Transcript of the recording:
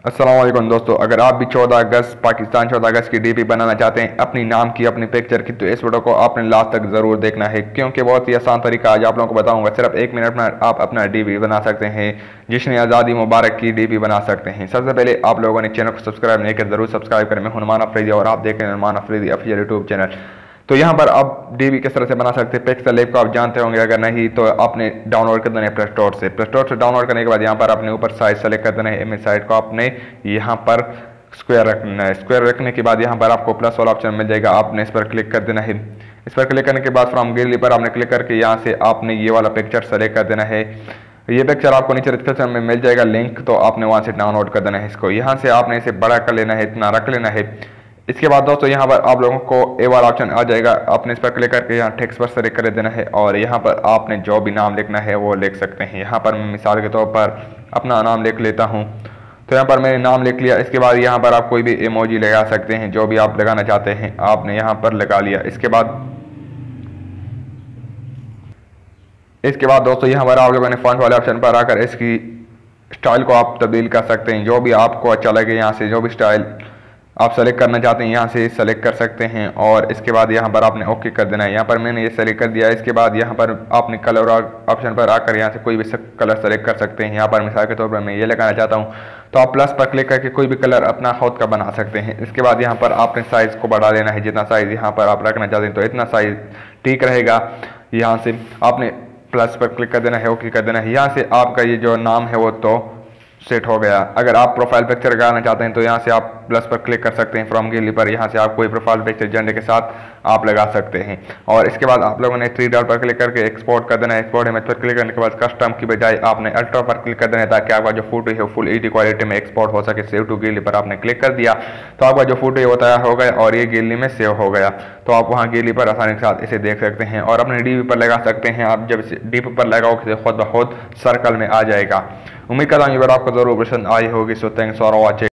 अस्सलाम वालेकुम दोस्तों, अगर आप भी 14 अगस्त पाकिस्तान 14 अगस्त की डीपी बनाना चाहते हैं अपनी नाम की अपनी पिक्चर की, तो इस वीडियो को आपने लास्ट तक ज़रूर देखना है, क्योंकि बहुत ही आसान तरीका आज आप लोगों को बताऊंगा। सिर्फ 1 मिनट में आप अपना डीपी बना सकते हैं। जिसने आज़ादी मुबारक की डीपी बना सकते हैं। सबसे पहले आप लोगों ने चैनल को सब्सक्राइब नहीं किया, ज़रूर सब्सक्राइब करें। मैं हूं नूमान अफरीदी और आप देख रहे हैं Numan Afridi official YouTube channel. तो यहाँ पर आप डीबी किस तरह से बना सकते हैं। पिक्सल ऐप को आप जानते होंगे, अगर नहीं तो आपने डाउनलोड कर देना है प्ले स्टोर से। प्ले स्टोर से डाउनलोड करने के बाद यहाँ पर आपने ऊपर साइज सेलेक्ट कर देना है। इमेज साइज को आपने यहाँ पर स्क्वायर रखना है। स्क्वायर रखने के बाद यहाँ पर आपको प्लस वाला ऑप्शन मिल जाएगा, आपने इस पर क्लिक कर देना है। इस पर क्लिक करने के बाद फ्रॉम गैलरी पर आपने क्लिक करके यहाँ से आपने ये वाला पिक्चर सेलेक्ट कर देना है। ये पिक्चर आपको नीचे डिस्क्रिप्शन में मिल जाएगा लिंक, तो आपने वहाँ से डाउनलोड कर देना है इसको। यहाँ से आपने इसे बड़ा कर लेना है, इतना रख लेना है। इसके बाद दोस्तों यहाँ पर आप लोगों को ए वाला ऑप्शन आ जाएगा, आपने इस पर क्लिक करके यहाँ टेक्स्ट पर सेलेक्ट कर देना है और यहाँ पर आपने जो भी नाम लिखना है वो लिख सकते हैं। यहाँ पर मैं मिसाल के तौर पर अपना नाम लिख लेता हूँ, तो यहाँ पर मैंने नाम लिख लिया। इसके बाद यहाँ पर आप कोई भी इमोजी लगा सकते हैं, जो भी आप लगाना चाहते हैं आपने यहाँ पर लगा लिया। इसके बाद दोस्तों यहाँ पर आप लोगों ने फॉन्ट वाले ऑप्शन पर आकर इसकी स्टाइल को आप तब्दील कर सकते हैं। जो भी आपको अच्छा लगे, यहाँ से जो भी स्टाइल आप सेलेक्ट करना चाहते हैं यहाँ से सेलेक्ट कर सकते हैं। और इसके बाद यहाँ पर आपने ओके कर देना है। यहाँ पर मैंने ये सेलेक्ट कर दिया। इसके बाद यहाँ पर आपने कलर ऑप्शन पर आकर यहाँ से कोई भी कलर सेलेक्ट कर सकते हैं। यहाँ पर मिसाल के तौर पर मैं ये लगाना चाहता हूँ, तो आप प्लस पर क्लिक करके कोई भी कलर अपना खुद का बना सकते हैं। इसके बाद यहाँ पर आपने साइज़ को बढ़ा लेना है, जितना साइज़ यहाँ पर आप रखना चाहते हैं तो इतना साइज़ ठीक रहेगा। यहाँ से आपने प्लस पर क्लिक कर देना है, ओके कर देना है। यहाँ से आपका ये जो नाम है वो तो सेट हो गया। अगर आप प्रोफाइल पिक्चर लगाना चाहते हैं तो यहाँ से आप प्लस पर क्लिक कर सकते हैं फ्रॉम गैलरी पर। यहाँ से आप कोई प्रोफाइल पिक्चर झंडे के साथ आप लगा सकते हैं। और इसके बाद आप लोगों ने 3 डॉट पर क्लिक करके एक्सपोर्ट कर देना है। एक्सपोर्ट इमेज पर क्लिक करने के बाद कस्टम की बजाय आपने अल्ट्रा पर क्लिक कर देना है, ताकि आपका जो फोटो है फुल एचडी क्वालिटी में एक्सपोर्ट हो सके। सेव टू गैलरी पर आपने क्लिक कर दिया तो आपका जो फोटो है वो तैयार हो गया और ये गैलरी में सेव हो गया। तो आप वहाँ गैलरी पर आसानी के साथ इसे देख सकते हैं और अपने डीपी पर लगा सकते हैं। आप जब इसे डीपी पर लगाओगे तो खुद ब खुद सर्कल में आ जाएगा। उम्मीद करता हूँ ये वीडियो आपको जरूर पसंद आई होगी। So thanks for watching.